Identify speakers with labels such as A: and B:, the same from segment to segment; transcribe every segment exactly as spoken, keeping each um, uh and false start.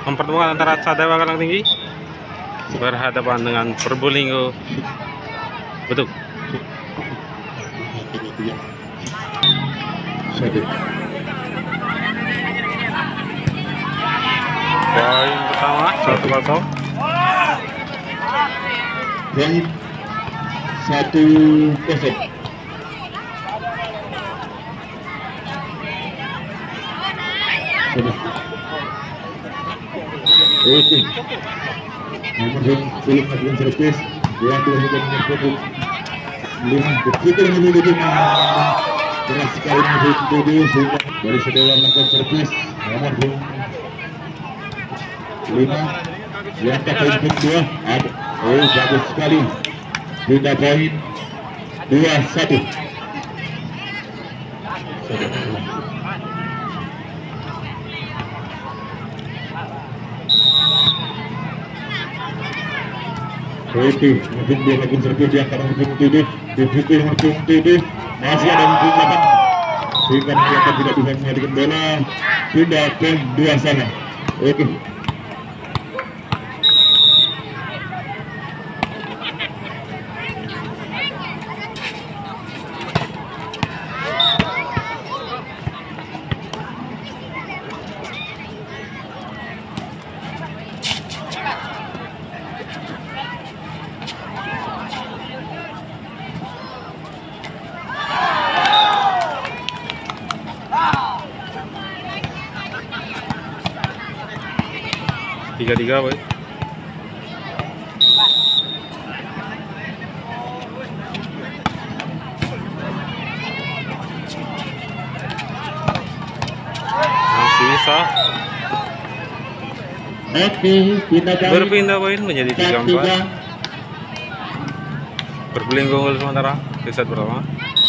A: Mempertemukan antara Sadewa Karang Tinggi berhadapan dengan Probolinggo Betuk. Poin pertama satu kosong.
B: Poin satu kosong. Oke. Nomor yang belum melakukan servis, yang belum melakukan servis, lima detik lagi lima. Keras sekali masuk tujuh sehingga dari Sadewa melakukan servis nomor lima. Yang poin kedua ada, oh bagus sekali. Sudah poin dua satu. Oke, mungkin dia lagi servis di antara mungkin tujuh, di mungkin tujuh, masih ada mungkin delapan, sehingga mereka tidak bisa mengalihkan bola, tidak poin dua sana. Oke.
A: Tiga tiga boy. Masih bisa.
B: Oke, kita
A: Berpindah poin menjadi tiga empat. Probolinggo unggul sementara di set pertama.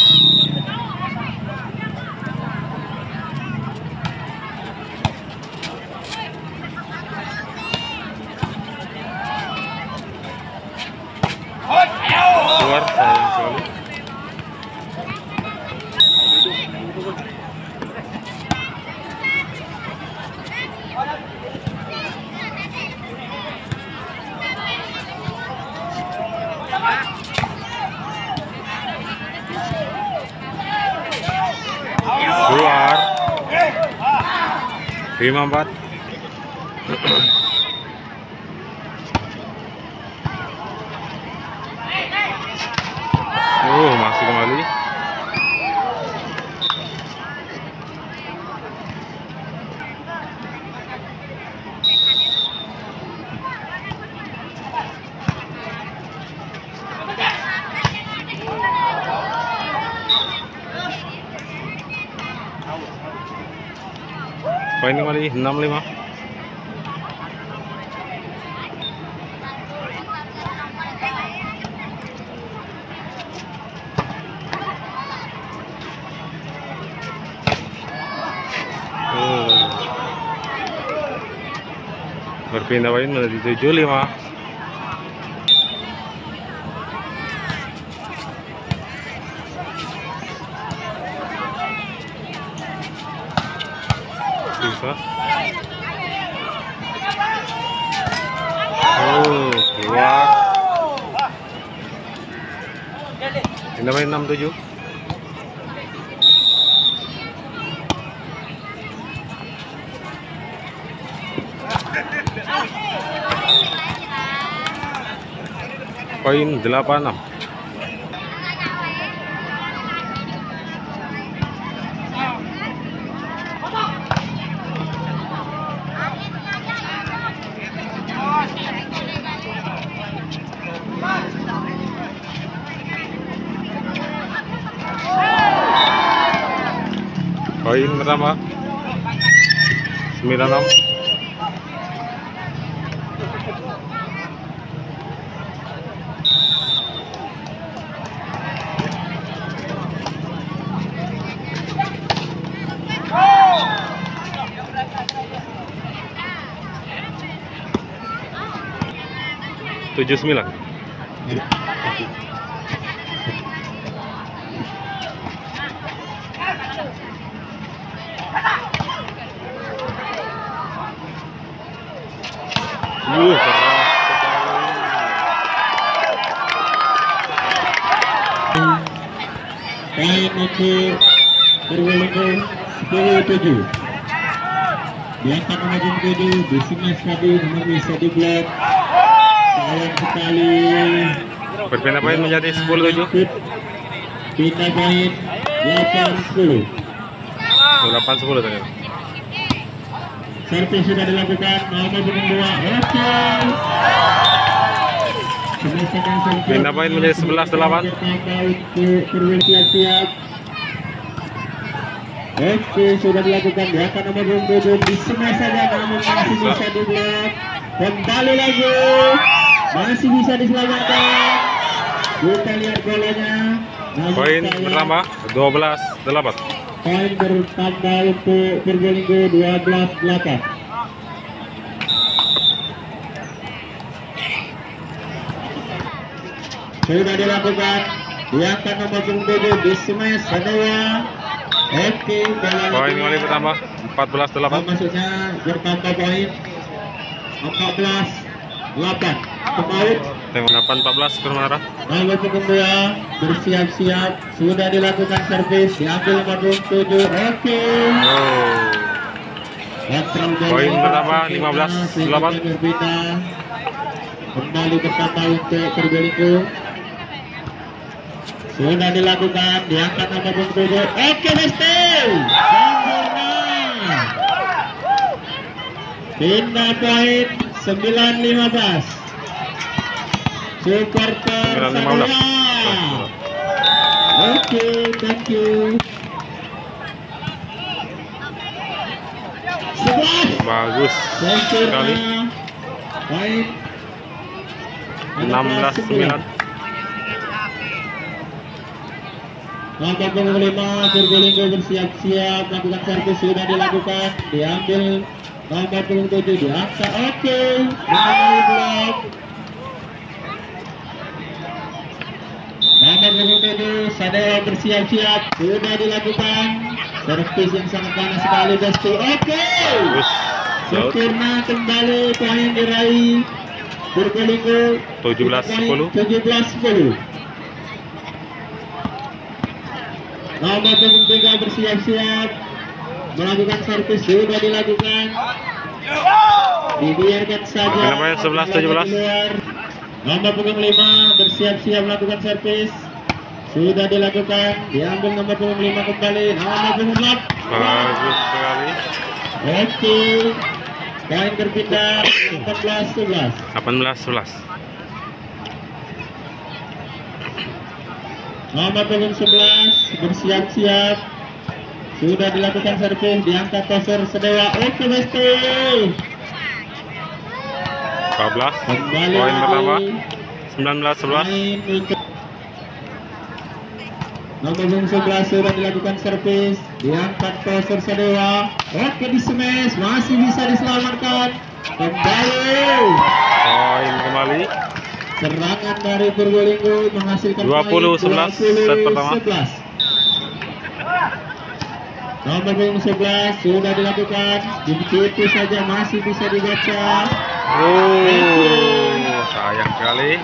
A: Keluar sayang sekali. Keluar lima empat. Oh, masih kembali. Poin kembali enam lima. Berpindah poin menjadi tujuh lima. Bisa. Oh, keluar. Pindah poin enam tujuh. Poin delapan enam. Poin pertama sembilan enam. tujuh sembilan. Uh, keras sekali.
B: Poin untuk Purwolinggo sepuluh tujuh. Diangkat nomor tujuh di sini Sadi nomor bisa di blok. Sayang sekali.
A: Berpindah poin menjadi sepuluh tujuh.
B: Pindah poin delapan sepuluh.
A: delapan sepuluh tadi.
B: Servis sudah dilakukan, nomor punggung dua. Oke.
A: Pindah poin menjadi sebelas delapan.
B: Purwil siap-siap. Oke, sudah dilakukan. Diangkat nomor punggung tujuh. Di sini saja namun masih bisa di blok. Kembali lagi. Masih bisa diselamatkan. Kita lihat bolanya.
A: Poin bertambah dua belas delapan.
B: Poin bertambah untuk Purwolinggo dua belas delapan. Sudah dilakukan. Diangkat nomor tujuh di smash Sadewa. Oke,
A: poin kembali bertambah empat belas delapan.
B: Maksudnya bertambah poin empat belas delapan. Kemarin
A: delapan empat belas ke arah.
B: nomor punggung dua bersiap-siap. Sudah dilakukan servis. Diambil nomor tujuh. Oke.
A: Oh. Poin bertambah lima belas delapan.
B: Kembali bertambah untuk Purwolinggo. Sudah dilakukan. Diangkat nomor punggung tujuh. Oke, Besti. Sempurna. Pindah poin sembilan lima belas. Supporter
A: sembilan lima belas.
B: Sadewa. Oke, thank you. sebelas.
A: Bagus sekali.
B: Poin
A: enam belas sembilan.
B: Nomor punggung lima Purwolinggo bersiap-siap melakukan servis. Sudah dilakukan. Diambil nomor punggung tujuh. Diangkat. Oke. Mengenai blok. Nomor punggung tujuh Sadewa bersiap-siap. Sudah dilakukan. Servis yang sangat panas sekali, Besti. Oke.
A: Bagus.
B: Sempurna kembali. Poin diraih Purwolinggo
A: tujuh belas sepuluh.
B: tujuh belas sepuluh. Nomor punggung tiga bersiap-siap melakukan servis. Sudah dilakukan. Dibiarkan saja.
A: Pindah poin sebelas tujuh belas.
B: Nomor punggung lima bersiap-siap melakukan servis. Sudah dilakukan. Diambil nomor punggung lima kembali. Nomor punggung delapan.
A: Bagus sekali.
B: Oke. Poin berpindah empat belas sebelas.
A: delapan belas sebelas.
B: Nomor punggung sebelas bersiap-siap. Sudah dilakukan servis. Diangkat toser Sadewa. Oke, Besti.
A: empat belas.
B: Kembali
A: Poin
B: lagi.
A: bertambah sembilan belas sebelas.
B: Main untuk nomor punggung sebelas sudah dilakukan servis. Diangkat toser Sadewa. Oke, di smash. Masih bisa diselamatkan. Kembali.
A: Poin kembali.
B: Serangan dari Purwolinggo menghasilkan
A: dua puluh sebelas set pertama.
B: sebelas. Nomor punggung sebelas sudah dilakukan. Begitu saja masih bisa dibaca.
A: Oh, sayang sekali.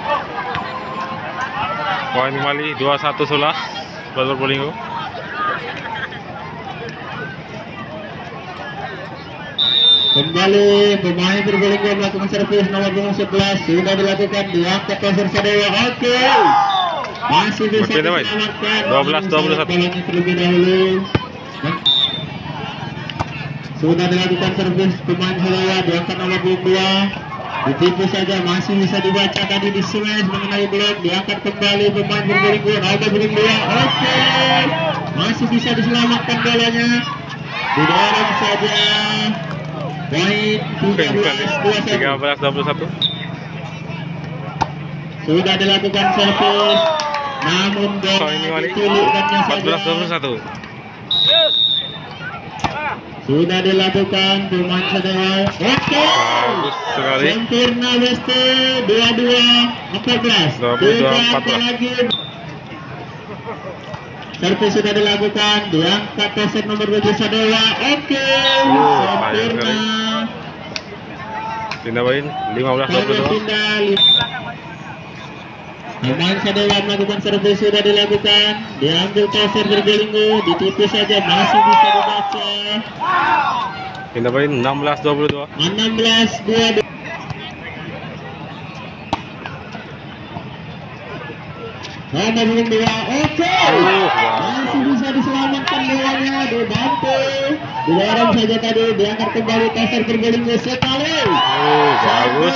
A: Poin kembali dua puluh satu sebelas buat Purwolinggo.
B: Kembali pemain Purwolinggo melakukan servis. Nomor punggung sebelas sudah dilakukan. Diangkat toser Sadewa. Oke. Masih bisa
A: Berpindah, Mas.
B: diselamatkan.
A: dua belas dua puluh satu.
B: Bolanya terlebih dahulu. Sudah dilakukan servis pemain Sadewa. Diangkat nomor punggung dua. Ditipu saja masih bisa dibaca tadi di smash mengenai blok. Diangkat kembali pemain Purwolinggo. Nomor punggung dua. Oke. Masih bisa diselamatkan bolanya. Didorong saja. Poin tiga belas dua puluh satu.
A: tiga belas dua puluh satu.
B: Sudah dilakukan servis. Namun bola
A: Poin kembali
B: ditulurkannya
A: empat belas dua
B: saja.
A: puluh satu.
B: Sudah dilakukan pemain Sadewa. Oke.
A: Bagus sekali.
B: Sempurna, Besti. dua puluh dua empat belas.
A: dua puluh dua
B: Tidak
A: empat belas.
B: ada lagi. Servis sudah dilakukan. Diangkat toser nomor tujuh Sadewa. Oke.
A: Oh, sayang
B: Sempurna.
A: sekali. Pindah poin lima belas dua
B: Poin
A: puluh dua.
B: berpindah. Pemain Sadewa melakukan servis sudah dilakukan. Diambil toser bergelinggu, ditipis saja masih bisa dibaca.
A: Pindah poin enam belas dua puluh dua.
B: enam belas dua puluh dua. Nomor belum dua, oke.
A: Oh, wow.
B: Masih bisa diselamatkan bolanya, dibantu. Didorong saja tadi, diangkat kembali toser bergelinggu sekali.
A: Oh, bagus.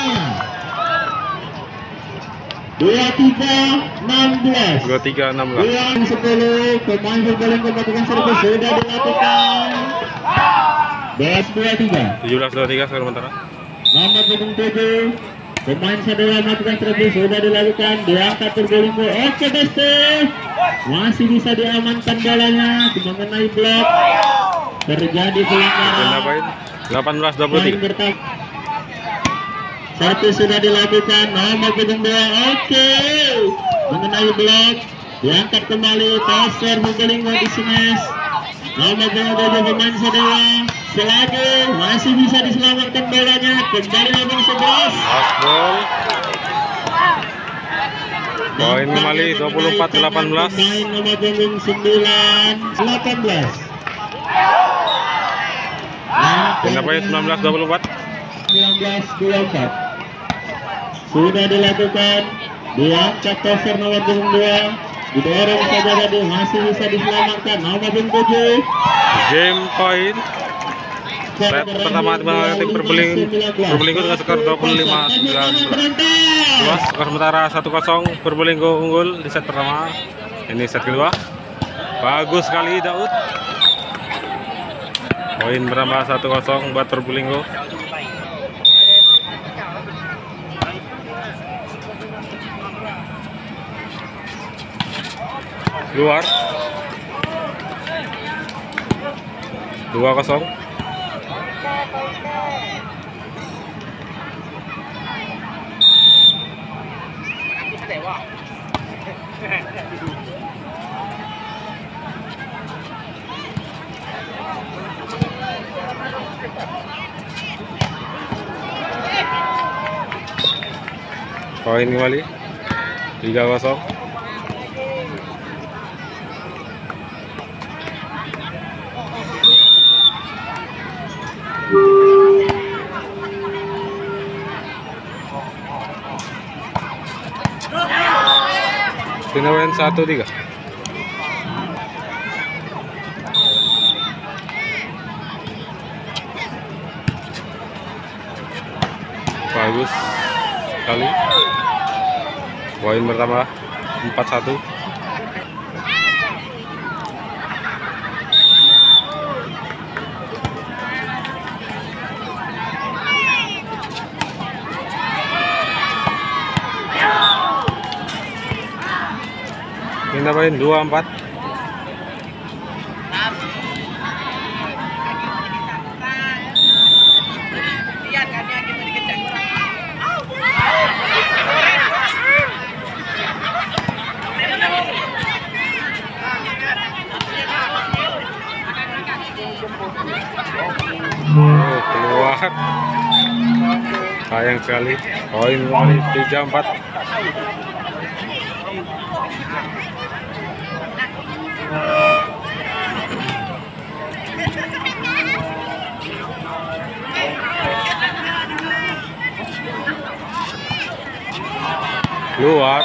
B: Dua tiga enam belas.
A: dua tiga enam belas.
B: Dua sepuluh. Pemain bergelinggu melakukan servis sudah dilakukan. Belas dua tiga.
A: tujuh belas dua puluh tiga sementara.
B: Nomor punggung tujuh. Pemain Sadewa melakukan servis sudah dilakukan, diangkat bergelinggu. Oke Beste, masih bisa diamankan bolanya, mengenai blok. Terjadi
A: Pindah
B: pelanggaran.
A: poin delapan belas dua puluh
B: Poin
A: tiga.
B: pertama. Servis sudah dilakukan, nomor punggung dua. Oke, mengenai blok, diangkat kembali. Toser bergelinggu di smash. Nomor punggung tujuh pemain Sadewa. Selagi masih bisa diselamatkan bolanya, kembali nomor sebelas.
A: Aspol. Poin kembali dua puluh empat delapan belas.
B: Pemain nomor punggung sembilan delapan belas.
A: Pindah poin sembilan belas dua puluh empat.
B: sembilan belas dua puluh empat. Sudah dilakukan, diangkat toser nomor punggung dua, didorong saja tadi, masih bisa diselamatkan nomor punggung tujuh.
A: Game point. Set pertama tim Purbalingga Purbalingga dengan skor dua puluh lima sembilan belas. Skor sementara satu kosong Purbalingga unggul di set pertama. Ini set kedua. Bagus sekali Daud. Poin bertambah satu kosong buat Purbalingga. Luar. dua kosong. Poin kembali tiga kosong. Pindah poin satu tiga. Bagus sekali. Poin pertama empat satu. Pindah poin dua empat. Oh, keluar. Sayang sekali. Poin kembali tiga empat. Keluar.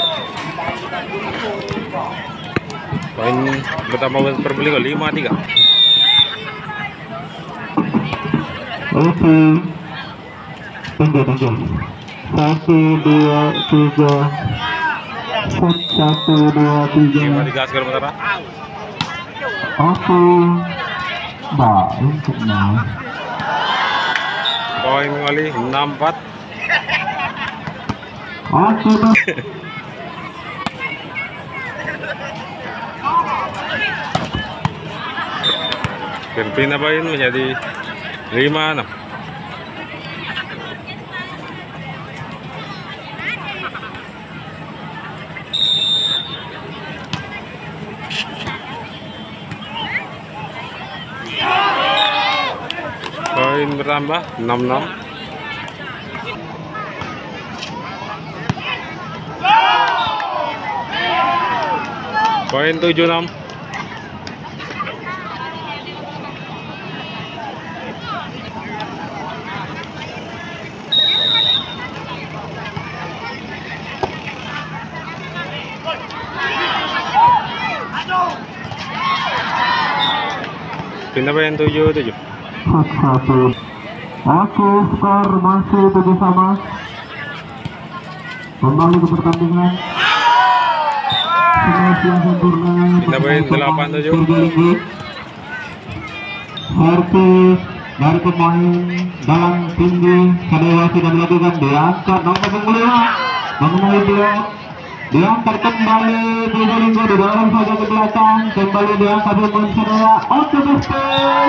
A: Poin pertama buat Purbalingga lima tiga.
B: Oke, tunggu tunggu. Satu dua tiga. Satu dua tiga.
A: lima tiga skor sementara.
B: Oke. Nah, untuk nah.
A: Poin kembali enam empat.
B: Oke.
A: Pindah poin menjadi lima enam. Poin bertambah enam enam. Poin tujuh enam. Pindah poin tujuh tujuh.
C: Satu. Oke, skor masih tujuh sama. Kembali ke pertandingan. Yang sempurna.
A: Pindah poin delapan tujuh.
C: Servis dari pemain dalam tinggi Sadewa sudah dilakukan, diangkat nomor punggung lima memenuhi dia, diangkat kembali Probolinggo di dalam saja ke belakang, kembali diangkat pemain Sadewa. Oke, betul.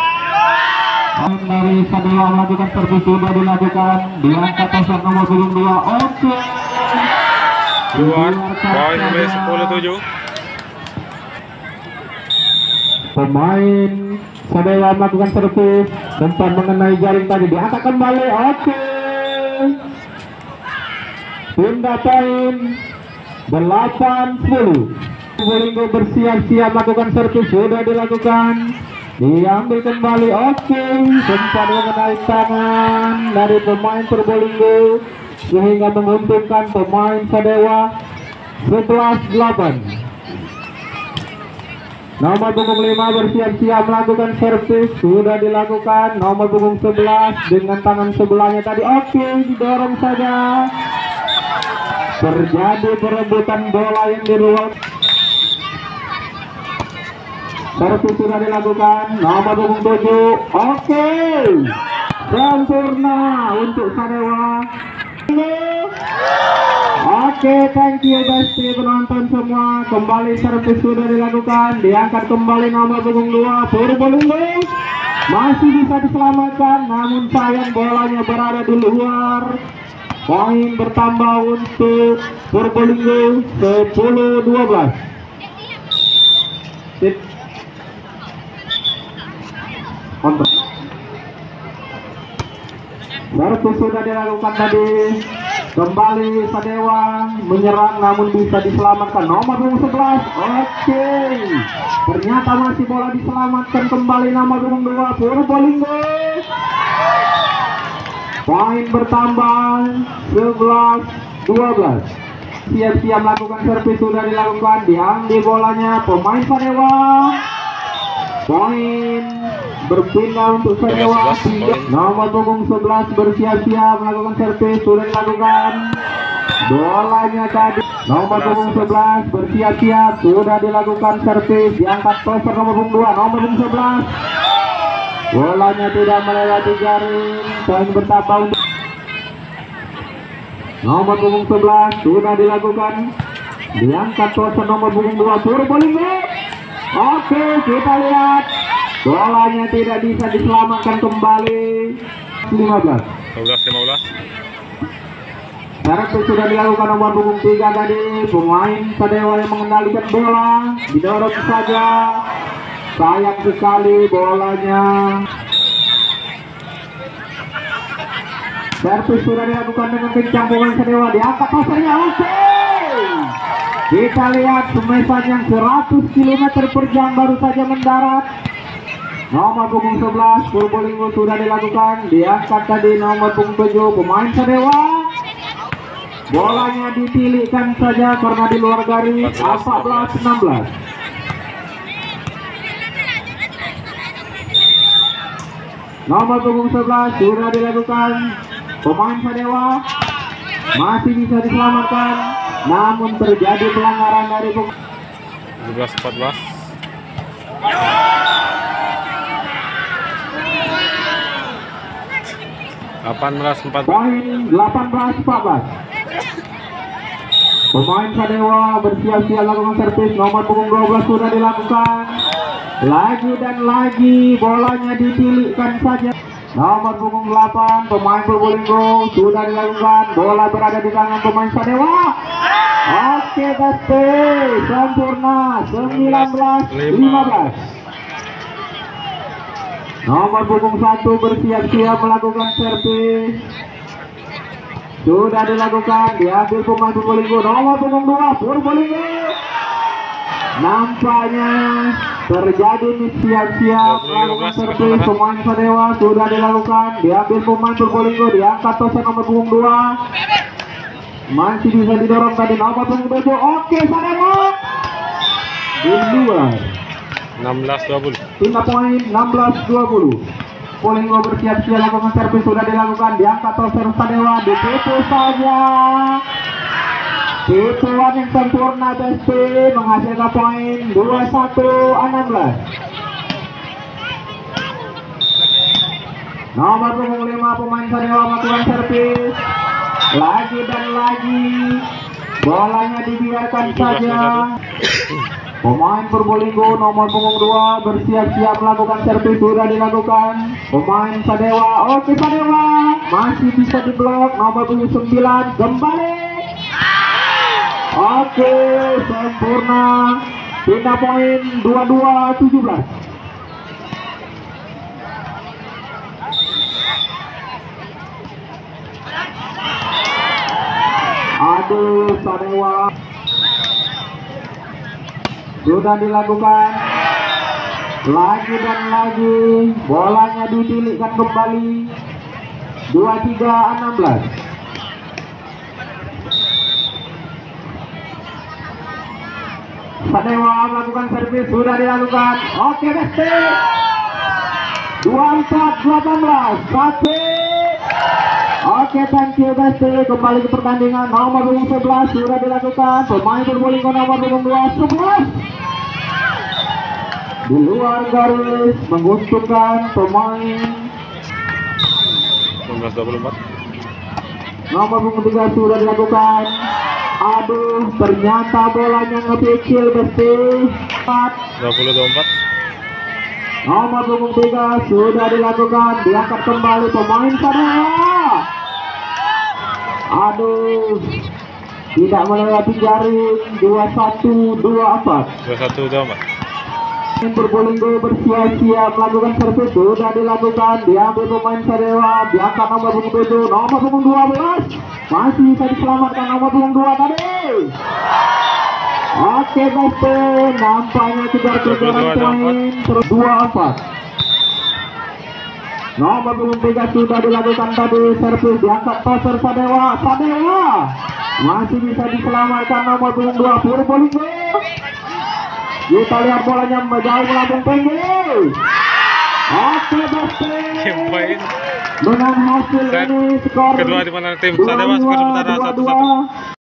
C: Dari Sadewa melakukan servis sudah dilakukan, diangkat pasar nomor punggung dua. Oke,
A: Keluar. Poin sepuluh tujuh.
C: Pemain Sadewa melakukan servis, sempat mengenai jaring tadi, diangkat kembali. Oke, pindah poin delapan sepuluh. Probolinggo bersiap-siap melakukan servis, sudah dilakukan, diambil kembali. Oke, sempat mengenai tangan dari pemain Probolinggo sehingga menguntungkan pemain Sadewa. Sebelas delapan. Nomor punggung lima bersiap-siap melakukan servis, sudah dilakukan. Nomor punggung sebelas dengan tangan sebelahnya tadi. Oke, didorong saja. Terjadi perebutan bola yang di luar. Servis sudah dilakukan. Nomor punggung tujuh. Oke, sempurna untuk Sadewa. Oke, thank you guys, penonton semua. Kembali servis sudah dilakukan, diangkat kembali nomor punggung dua Probolinggo. Masih bisa diselamatkan, namun sayang bolanya berada di luar. Poin bertambah untuk Probolinggo sepuluh dua belas. Sip. Kontak. Servis sudah dilakukan tadi. Kembali Sadewa menyerang namun bisa diselamatkan nomor punggung sebelas. Oke, ternyata masih bola diselamatkan kembali nomor punggung dua Probolinggo. Poin bertambah sebelas dua belas. Siap-siap melakukan servis sudah dilakukan, diambil bolanya pemain Sadewa. Poin berpindah untuk Sadewa. Nomor punggung sebelas bersiap-siap melakukan servis, sudah dilakukan. Bolanya tadi nomor punggung sebelas bersiap-siap, sudah dilakukan servis, diangkat crosser nomor punggung dua, nomor punggung sebelas. Bolanya tidak melewati jaring. Poin bertambah untuk nomor punggung sebelas, sudah dilakukan. Diangkat crosser nomor punggung dua Probolinggo. Oke, kita lihat bolanya tidak bisa diselamatkan kembali. lima belas
A: dua belas lima belas.
C: Servis sudah dilakukan nomor punggung tiga tadi. Pemain Sadewa yang mengendalikan bola, didorong saja. Sayang sekali bolanya. Servis sudah dilakukan dengan kencang pemain Sadewa, diangkat pasarnya. Oke, kita lihat semesan yang seratus kilometer per jam baru saja mendarat. Nomor punggung sebelas Probolinggo sudah dilakukan, diangkat tadi nomor punggung tujuh pemain Sadewa. Bolanya ditilikkan saja karena di luar garis. Empat belas enam belas. Nomor punggung sebelas sudah dilakukan, pemain Sadewa masih bisa diselamatkan, namun terjadi pelanggaran dari pemain.
A: tujuh belas empat belas. delapan belas empat belas.
C: Poin delapan belas empat belas. Pemain Sadewa bersiap-siap lakukan servis, nomor punggung dua belas sudah dilakukan. Lagi dan lagi bolanya ditilikkan saja. Nomor punggung delapan pemain Probolinggo sudah dilakukan, bola berada di tangan pemain Sadewa. Oke, betul, sempurna. Sembilan belas lima belas. Nomor punggung satu bersiap-siap melakukan servis, sudah dilakukan, diambil pemain Probolinggo. Nomor punggung dua Probolinggo. Nampaknya terjadi siap-siap melakukan servis. Pemain Sadewa sudah dilakukan, diambil pemain Probolinggo, diangkat tosan nomor punggung dua, masih bisa didorong tadi nomor punggung tujuh. Oke, Sadewa di luar.
A: enam belas dua puluh.
C: Pindah poin enam belas dua puluh. Probolinggo bersiap-siap lakukan servis, sudah dilakukan, diangkat tosan Sadewa, ditipu saja. Tipuan yang sempurna B S P menghasilkan poin dua puluh satu enam belas. Nomor punggung lima pemain Sadewa melakukan servis lagi dan lagi, bolanya dibiarkan saja. Pemain Probolinggo nomor punggung dua bersiap-siap melakukan servis, sudah dilakukan. Pemain Sadewa, oke Sadewa masih bisa diblok. Nomor punggung sembilan kembali. Oke, sempurna. Pindah poin dua puluh dua tujuh belas. Aduh, Sadewa sudah dilakukan lagi dan lagi, bolanya ditilikkan kembali. Dua puluh tiga enam belas. Sadewa melakukan servis, sudah dilakukan. Oke, Besti dua puluh empat delapan belas. Satu. Oke, thank you Besti. Kembali ke pertandingan. Nomor punggung sebelas sudah dilakukan. Pemain Probolinggo nomor punggung dua sebelas di luar garis menguntungkan pemain
A: enam belas dua puluh empat.
C: nomor punggung tiga sudah dilakukan. Aduh, ternyata bolanya ngepicil Besti.
A: dua puluh dua puluh empat.
C: Nomor punggung tiga sudah dilakukan, diangkat kembali pemain Sadewa. Aduh, tidak melewati jaring. Dua satu dua empat.
A: dua satu dua empat.
C: Probolinggo bersiap-siap melakukan servis, sudah dilakukan, diambil pemain Sadewa, diangkat nomor punggung tujuh, nomor punggung dua belas masih bisa diselamatkan nomor punggung dua tadi. Oke, Besti, nampaknya kejar-kejaran poin terus dua empat. Nomor punggung tiga sudah dilakukan tadi servis, diangkat toser Sadewa. Sadewa masih bisa diselamatkan nomor punggung dua Probolinggo. Kita lihat bolanya jauh melambung tinggi. Oke, Besti. Dengan hasil
A: Set
C: ini skor
A: kedua di mana tim Sadewa skor sementara satu satu.